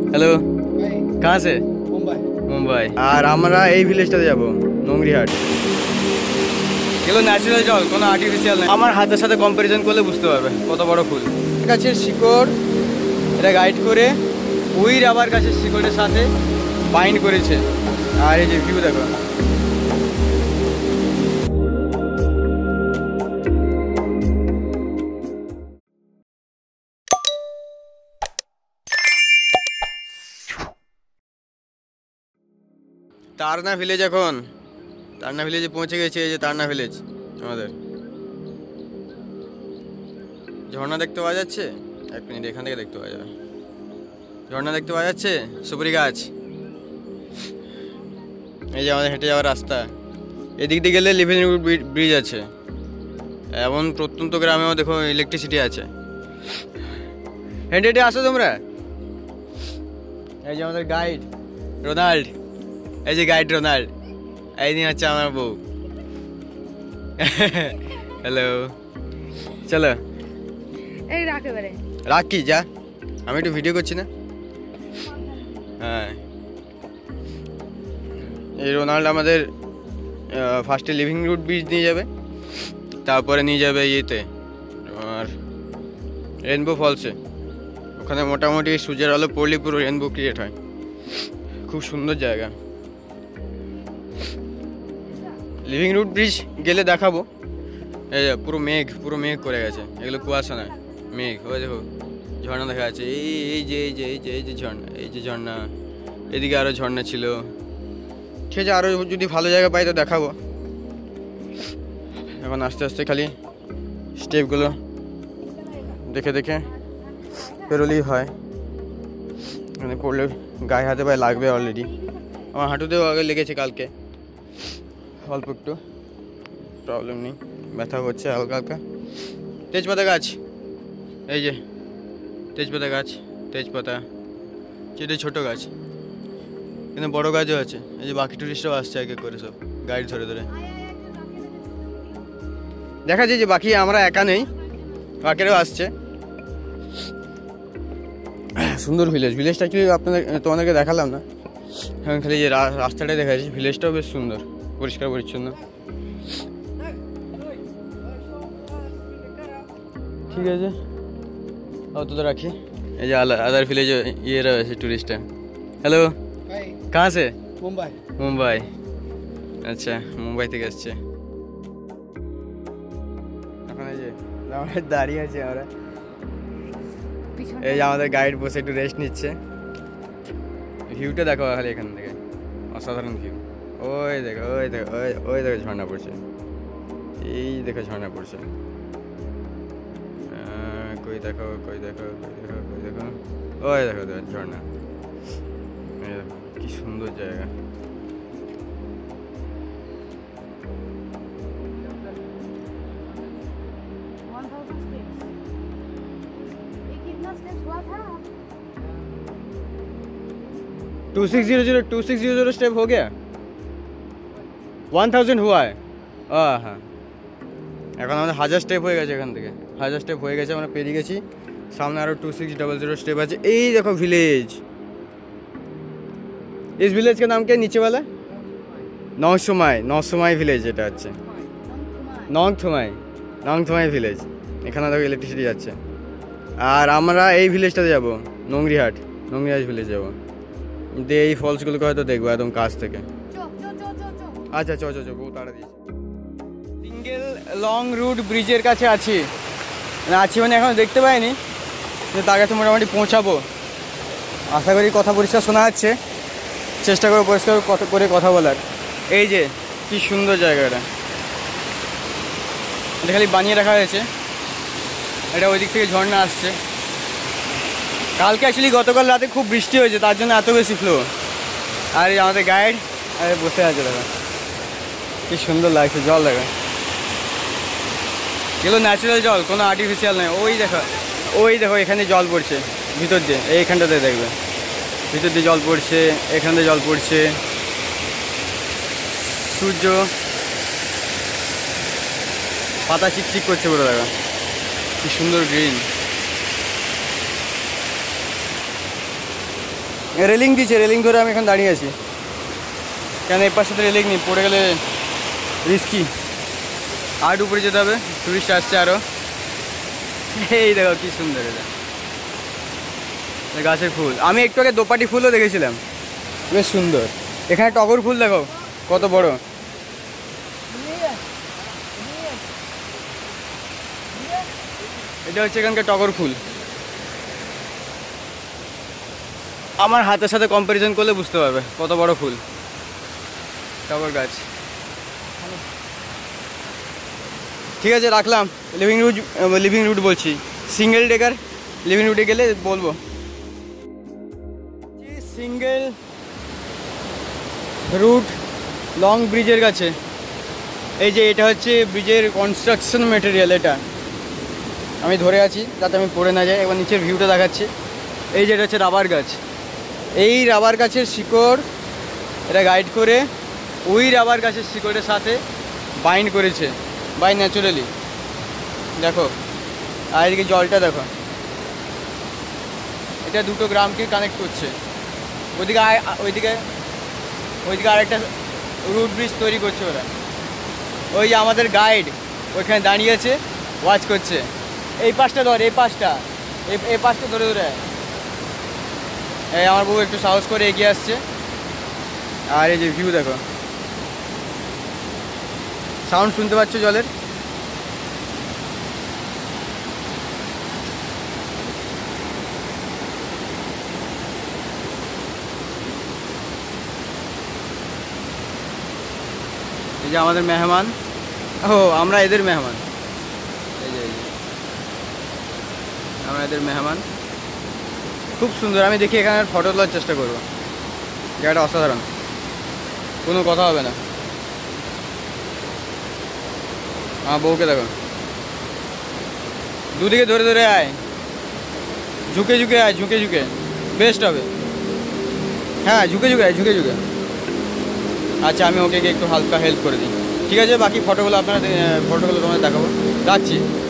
Hello कहाँ से? মুম্বাই। আর আমরা এই ভিলেজটাতে যাব, নোংরিহাট। এগুলো ন্যাচারাল জল, কোনো আর্টিফিশিয়াল নেই। আমার হাতের সাথে কম্পারিজন করলে বুঝতে পারবে কত বড় ফুল। গাছের শিকড় এটা গাইড করে ওই রাবার গাছের শিকড়ের সাথে বাইন্ড করেছে। আর এই যে ভিউ দেখো, তারনা ভিলেজ। এখন তারনা ভিলেজে পৌঁছে গেছে। এই যে তারনা ভিলেজ আমাদের। ঝর্ণা দেখতে পাওয়া যাচ্ছে, এক মিনিট, এখান থেকে দেখতে পাওয়া যাবে। ঝর্ণা দেখতে পাওয়া যাচ্ছে, সুপারি গাছ। এই যে আমাদের হেঁটে যাওয়ার রাস্তা। এদিক দিয়ে গেলে লিভিং রুট ব্রিজ আছে। এমন প্রত্যন্ত গ্রামেও দেখো ইলেকট্রিসিটি আছে। হেঁটে হেঁটে আসো তোমরা। এই যে আমাদের গাইড রোনাল্ড, এই যে গাইড রোনাল্ড, এই নিয়ে হচ্ছে আমার বউ। হ্যালো, চলো রাখ। কি যা, আমি একটু ভিডিও করছি না। হ্যাঁ, এই রোনাল্ড আমাদের ফার্স্টে লিভিং রুট ব্রিজ নিয়ে যাবে, তারপরে নিয়ে যাবে ইয়েতে আর রেনবো ফলসে। ওখানে মোটামুটি সূর্যের আলো পড়লে পুরো রেনবো ক্রিয়েট হয়। খুব সুন্দর জায়গা। লিভিং রুট ব্রিজ গেলে দেখাবো। এই পুরো মেঘ করে গেছে। এগুলো কুয়াশা নয়, মেঘ। ওই দেখো ঝর্ণা দেখা যাচ্ছে। এই যে ঝর্ণা। এদিকে আরও ঝর্ণা ছিল। ঠিক আছে, আরও যদি ভালো জায়গা পাই তো দেখাবো। এখন আস্তে আস্তে খালি স্টেপগুলো দেখে দেখে পেরোলেই হয়। এখানে পড়লে গায়ে হাতে পায়ে লাগবে অলরেডি। আমার হাঁটুতেও আগে লেগেছে কালকে, অল্প একটু, প্রবলেম নেই, ব্যথা হচ্ছে হালকা হালকা। তেজপাতা গাছ, এই যে তেজপাতা গাছ, তেজপাতা। যেটা ছোটো গাছ, কিন্তু বড়ো গাছও আছে। এই যে বাকি টুরিস্টরাও আসছে এক এক করে, সব গাইড ধরে ধরে দেখা যায় যে বাকি আমরা একা নেই, বাকিরাও আসছে। সুন্দর ভিলেজটা অ্যাকচুয়ালি তোমাদেরকে দেখালাম না, এখন খালি যে রাস্তাটাই দেখা যাচ্ছে। ভিলেজটাও বেশ সুন্দর, পরিষ্কার পরিচ্ছন্ন। ঠিক আছে, অত তো রাখি। এই যে আদার ভিলেজে ইয়ে রয়েছে টুরিস্টটা। হ্যালো, কাহা সে? মুম্বাই। আচ্ছা, মুম্বাই থেকে আসছে। এখন এই যে দাঁড়িয়ে আছে আমরা। এই যে আমাদের গাইড বসে একটু রেস্ট নিচ্ছে। ভিউটা দেখো খালি এখান থেকে, অসাধারণ ভিউ। ওই দেখো ঝর্ণা পড়ছে। এই দেখো ঝর্ণা পড়ছে। কই দেখো ওই দেখো ঝর্ণা। কি সুন্দর জায়গা। टू सिक्स जीरो स्टेप हो गया। 1000 हुआ है। হ্যাঁ, এখন আমাদের 1000 স্টেপ হয়ে গেছে। এখান থেকে 1000 স্টেপ হয়ে গেছে, আমরা পেরিয়ে গেছি। সামনে আরও 2600 स्टेप আছে। এই দেখো ভিলেজ। इस विलेज का नाम क्या है नीचे वाला? নংসমাই ভিলেজ। এটা হচ্ছে নংথমাই ভিলেজ। এখানে দেখো ইলেকট্রিসিটি যাচ্ছে। আর আমরা এই ভিলেজটাতে যাব, নোংরিহাট ভিলেজ যাব। দিয়ে এই ফলসগুলোকে হয়তো দেখবো একদম কাছ থেকে। আচ্ছা চো বউ তাড়া দিয়েছে। সিঙ্গেল লং রুট ব্রিজের কাছে আছি মানে এখন দেখতে পাইনি, কিন্তু তার কাছে মোটামুটি পৌঁছাবো। আশা করি কথা পরিষ্কার শোনা যাচ্ছে। চেষ্টা করবো পরিষ্কার করে কথা বলার। এই যে কি সুন্দর জায়গাটা, এটা খালি বানিয়ে রাখা হয়েছে। এটা ওই দিক থেকে ঝর্ণা আসছে। কালকে অ্যাকচুয়ালি গতকাল রাতে খুব বৃষ্টি হয়েছে, তার জন্য এত বেশি ফ্লো। আর এই আমাদের গাইড বসে আছে, দেখো কি সুন্দর লাগছে। জল দেখো, এগুলো ন্যাচারাল জল, কোনো আর্টিফিশিয়াল নেই। ওই দেখো এখানে জল পড়ছে ভিতর দিয়ে। এইখানটাতে দেখবে ভিতর দিয়ে জল পড়ছে, এখান দিয়ে জল পড়ছে। সূর্য পাতা চিকচিক করছে পুরো, দেখো কি সুন্দর গ্রিন। রেলিং দিয়েছে, রেলিং ধরে আমি এখন দাঁড়িয়ে আছি, কেন এর পাশে তো রেলিং নেই, পড়ে গেলে রিস্কি। আর উপরে যেতে হবে, টুরিস্ট আসছে আরও। এই দেখো কি সুন্দর এটা গাছের ফুল। আমি একটু আগে দোপাটি ফুলও দেখেছিলাম, বেশ সুন্দর। এখানে টগর ফুল দেখো কত বড়। এটা হচ্ছে এখানকার টগর ফুল। আমার হাতের সাথে কম্প্যারিজন করলে বুঝতে পারবে কত বড় ফুল, টগর গাছ। ঠিক আছে, রাখলাম। লিভিং রুট বলছি, সিঙ্গেল ডেকার লিভিং রুটে গেলে বলবো। সিঙ্গেল রুট লং ব্রিজের কাছে। এই যে এটা হচ্ছে ব্রিজের কনস্ট্রাকশন মেটেরিয়াল, এটা আমি ধরে আছি যাতে আমি পড়ে না যাই। এবার নিচের ভিউটা দেখাচ্ছি। এই যে এটা হচ্ছে রাবার গাছ, এই রাবার গাছের শিকড় এটা গাইড করে ওই রাবার গাছের শিকড়ের সাথে বাইন্ড করেছে বাই ন্যাচুরালি। দেখো আর এদিকে জলটা দেখো, এটা দুটো গ্রামকে কানেক্ট করছে। ওইদিকে আরেকটা রুট ব্রিজ তৈরি করছে ওরা। ওই যে আমাদের গাইড ওইখানে দাঁড়িয়েছে, ওয়াচ করছে। এই পাশটা ধর, এই পাশটা ধরে ধরে। এই আমার বউ একটু সাহস করে এগিয়ে আসছে। আর এই যে ভিউ দেখো, সাউন্ড শুনতে পাচ্ছ জলের। এই যে আমাদের মেহমান, ও আমরা এদের মেহমান। এই যে আমরা এদের মেহমান। খুব সুন্দর। আমি দেখি এখানে ফটো তোলার চেষ্টা করবো। জায়গাটা অসাধারণ, কোনো কথা হবে না। আমার বউকে দেখো, দুদিকে ধরে ধরে আয়, ঝুঁকে ঝুঁকে আয়, ঝুঁকে ঝুঁকে বেস্ট হবে। হ্যাঁ ঝুঁকে ঝুঁকে আয়, ঝুঁকে ঝুঁকে। আচ্ছা আমি ওকে একটু হালকা হেল্প করে দিই, ঠিক আছে? বাকি ফটোগুলো তোমাদের দেখাবো। রাখছি।